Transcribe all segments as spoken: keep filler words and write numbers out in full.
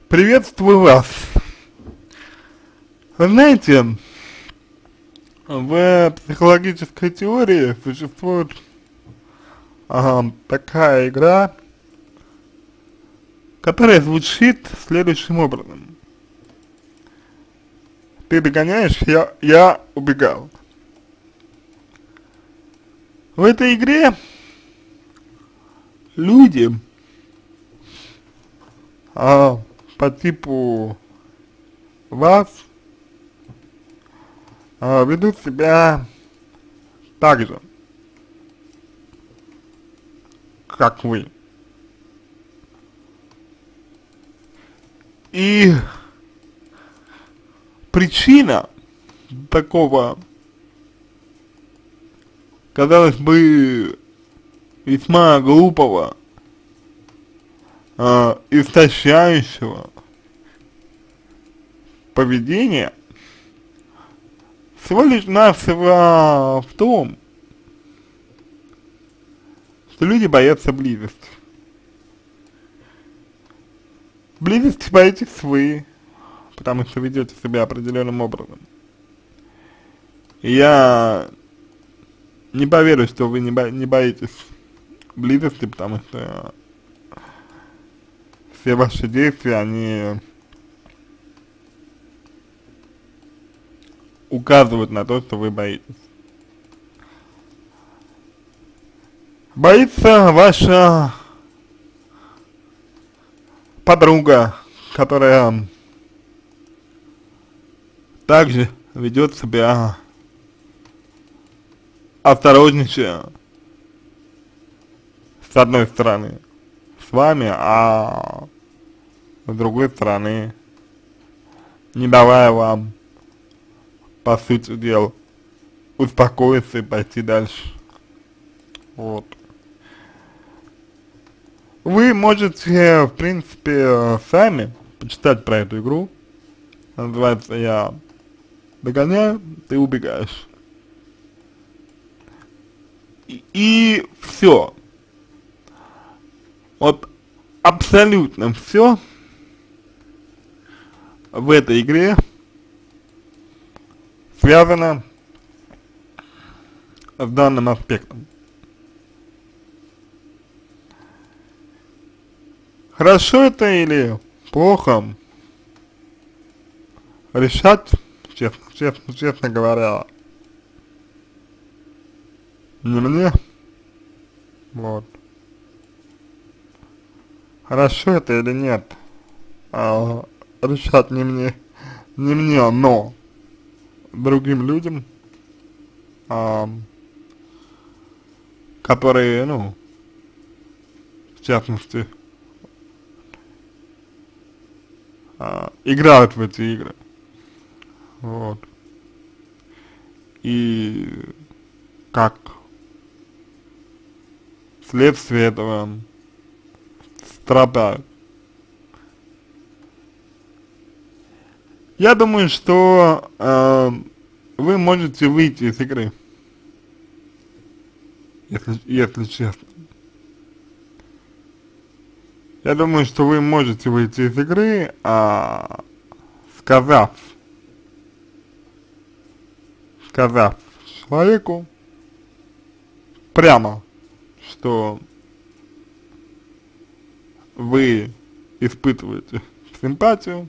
Приветствую вас. Вы знаете, в психологической теории существует ага, такая игра, которая звучит следующим образом. Ты догоняешь, я, я убегал. В этой игре люди а, по типу вас а, ведут себя так же, как вы. И причина такого, казалось бы, весьма глупого, э, истощающего поведения всего лишь навсего в том, что люди боятся близости. Близости боитесь вы, потому что ведете себя определенным образом. И я не поверю, что вы не, бо не боитесь близости, потому что все ваши действия, они указывают на то, что вы боитесь. Боится ваша подруга, которая также ведет себя осторожничая, с одной стороны, с вами, а с другой стороны, не давая вам, по сути дела, успокоиться и пойти дальше. Вот. Вы можете, в принципе, сами почитать про эту игру. Называется «Я догоняю, ты убегаешь». И, и все. Вот абсолютно все в этой игре связано с данным аспектом. Хорошо это или плохо, решать, честно, честно, честно говоря, не мне. Вот. Хорошо это или нет, а, решать не мне, не мне, но другим людям, а, которые, ну, в частности, а, играют в эти игры. Вот. И как следствие этого страдают. Я думаю, что э, вы можете выйти из игры, если, если честно. Я думаю, что вы можете выйти из игры, а, сказав, сказав человеку прямо, что вы испытываете симпатию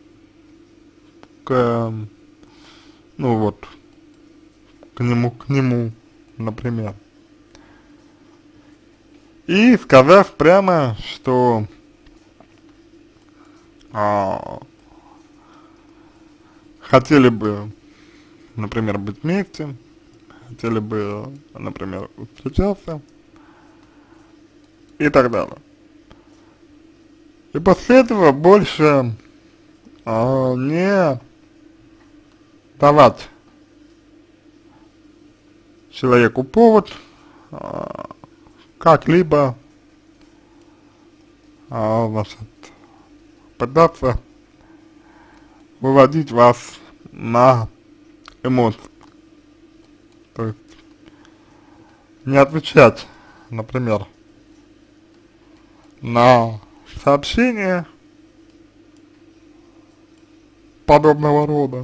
к, ну вот, к нему, к нему, например. И сказав прямо, что а, хотели бы, например, быть вместе, хотели бы, например, встречаться и так далее. И после этого больше а, не давать человеку повод а, как-либо а, значит, пытаться выводить вас на эмоции. То есть не отвечать, например, на сообщения, подобного рода,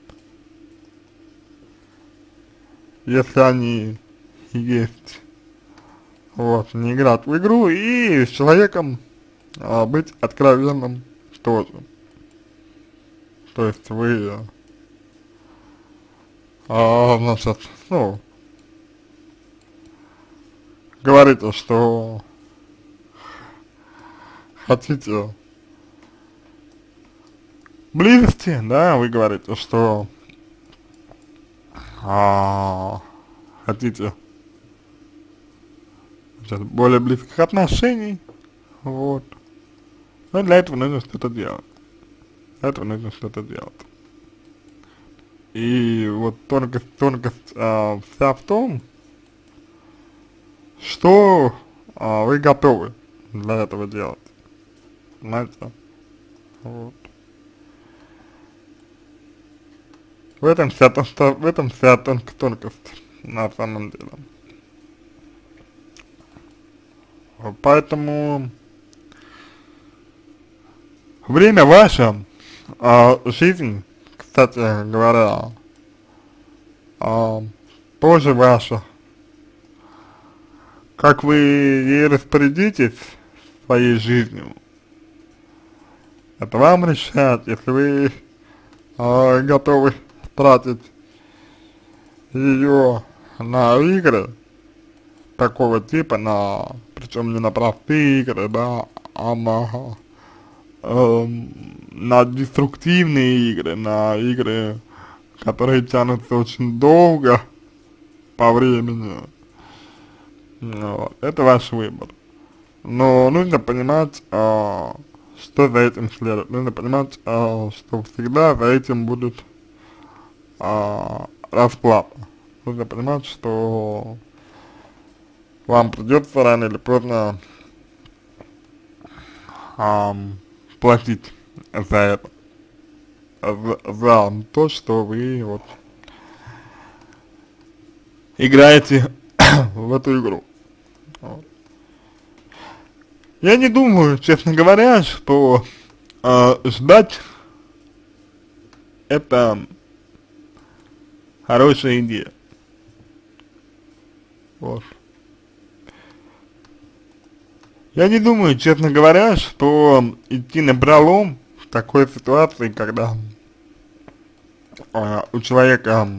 если они есть. Вот, не играть в игру и с человеком а, быть откровенным тоже. То есть вы, а, значит, ну, говорите, что хотите близости, да, вы говорите, что а, хотите сейчас более близких отношений, вот. Но для этого нужно что-то делать. Для этого нужно что-то делать. И вот тонкость, тонкость а, вся в том, что а, вы готовы для этого делать. Понимаете? Вот. В этом вся, в этом вся тонк, тонкость на самом деле. Поэтому время ваше, а, жизнь, кстати говоря, а, тоже ваша. Как вы ей распорядитесь своей жизнью, это вам решать. Если вы а, готовы тратить ее на игры такого типа, на, причем не на простые игры, да, а на, э, на деструктивные игры, на игры, которые тянутся очень долго по времени. Вот. Это ваш выбор. Но нужно понимать, э, что за этим следует. Нужно понимать, э, что всегда за этим будет э, расплата. Нужно понимать, что вам придется рано или поздно э, платить за это. За, за то, что вы вот играете в эту игру. Вот. Я не думаю, честно говоря, что э, ждать это хорошая идея. Вот. Я не думаю, честно говоря, что идти напролом в такой ситуации, когда э, у человека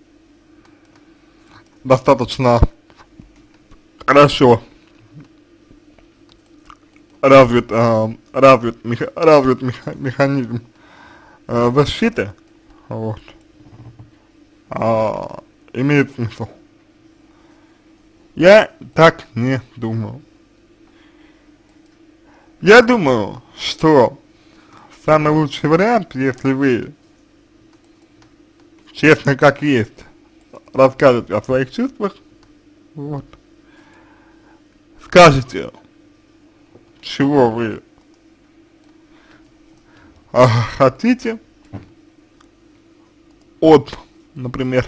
достаточно хорошо развит, э, развит, меха, развит меха, механизм э, защиты, вот, э, имеет смысл. Я так не думаю. Я думаю, что самый лучший вариант, если вы честно как есть расскажете о своих чувствах, вот, скажете, чего вы а, хотите от, например,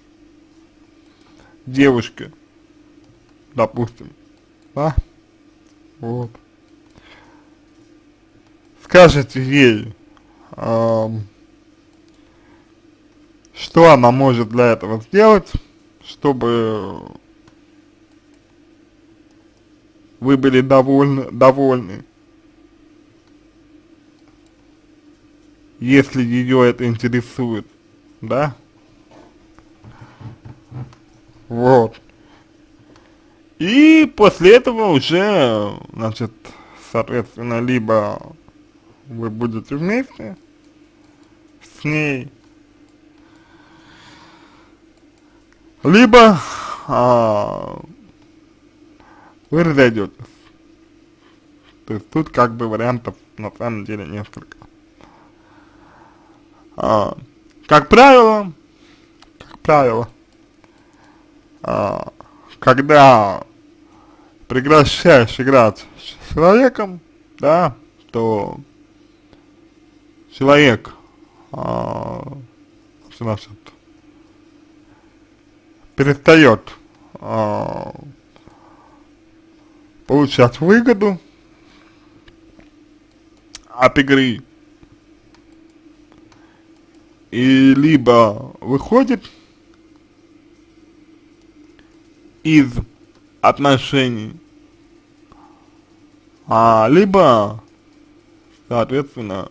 девушки, допустим, да, вот, скажете ей, э, что она может для этого сделать, чтобы вы были довольны, довольны, если ее это интересует, да? Вот. И после этого уже, значит, соответственно, либо вы будете вместе с ней, либо а, вы разойдетесь. То есть тут как бы вариантов на самом деле несколько. А, как правило, как правило, а, когда прекращаешь играть с человеком, да, то человек, а, значит, перестает а, получать выгоду от игры, и либо выходит из отношений, а либо, соответственно,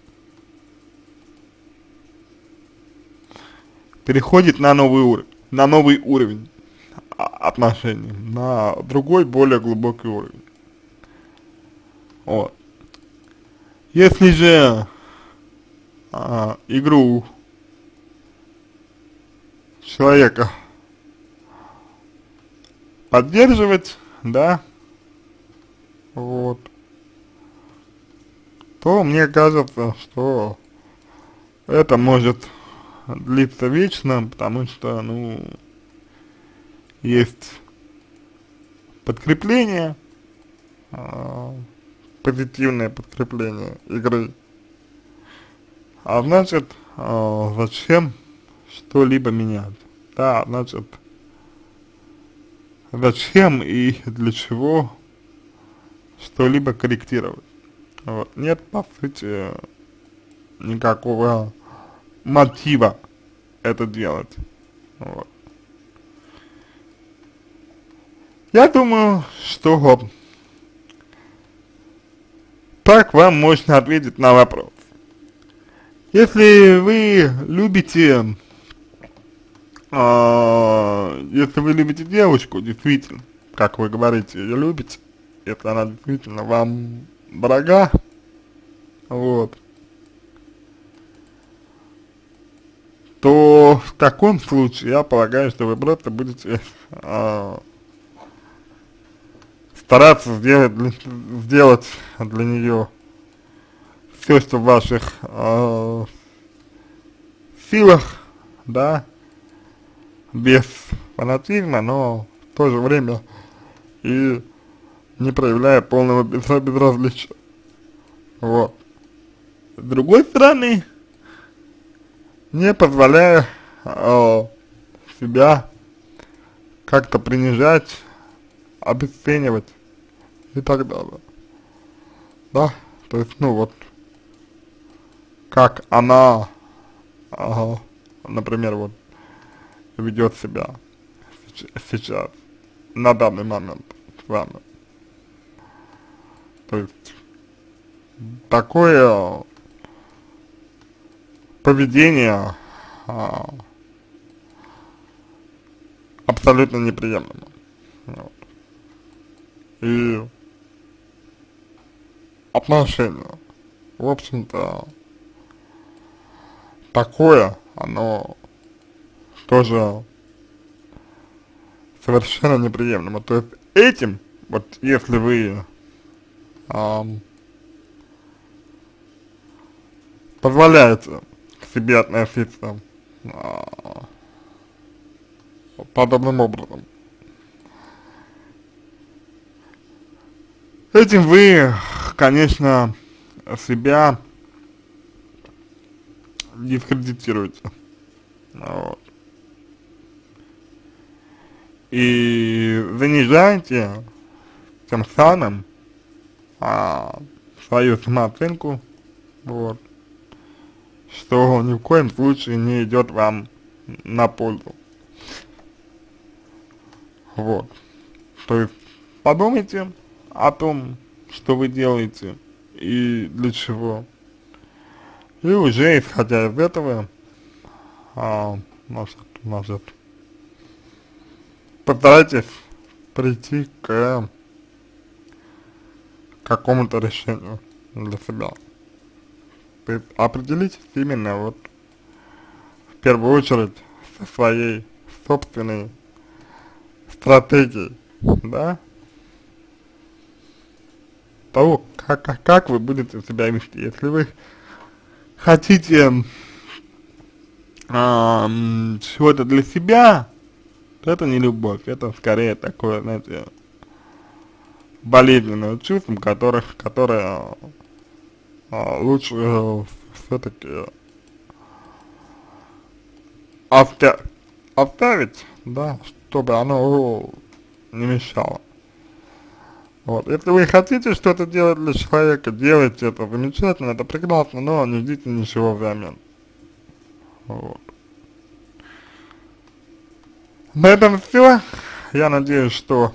переходит на новый уровень, на новый уровень отношений, на другой, более глубокий уровень. Вот. Если же а, игру человека поддерживать, да, вот, то мне кажется, что это может длиться вечно, потому что, ну, есть подкрепление, э, позитивное подкрепление игры, а значит, э, зачем что-либо менять, да, значит, зачем и для чего что-либо корректировать, вот, нет, по сути, никакого мотива это делать, вот. Я думаю, что так вам можно ответить на вопрос. Если вы любите, э, если вы любите девушку, действительно, как вы говорите, ее любите, если она действительно вам дорога, вот, то в таком случае я полагаю, что вы просто будете э, стараться сделать для, сделать для нее все, что в ваших э, силах, да, без фанатизма, но в то же время и не проявляя полного безразличия. Вот. С другой стороны, не позволяя э, себя как-то принижать, обесценивать и так далее. Да, то есть, ну вот, как она, э, например, вот, ведет себя сейчас, на данный момент с вами. То есть, такое поведение а, абсолютно неприемлемо. Вот. И отношение, в общем-то, такое, оно тоже совершенно неприемлемо. То есть этим, вот если вы а, позволяете к себе относиться а, подобным образом, этим вы, конечно, себя дискредитируете. Вот. И занижаете тем самым а, свою самооценку, вот, что ни в коем случае не идет вам на пользу. Вот. То есть подумайте о том, что вы делаете и для чего. И уже исходя из этого, а, может, может, постарайтесь прийти к какому-то решению для себя. То есть определитесь именно вот в первую очередь со своей собственной стратегией, да, того, как, как, как вы будете себя вести. Если вы хотите а, чего-то для себя, то это не любовь, это скорее такое, знаете, болезненное чувство, которых, которое а, лучше э, все-таки оставить, оставить, да, чтобы оно не мешало. Вот. Если вы хотите что-то делать для человека, делайте это замечательно, это прекрасно, но не ждите ничего взамен. Вот. На этом все. Я надеюсь, что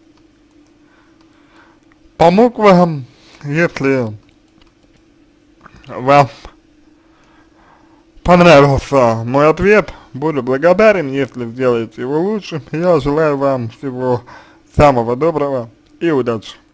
помог вам. Если вам понравился мой ответ, буду благодарен, если сделаете его лучше. Я желаю вам всего самого доброго и удачи.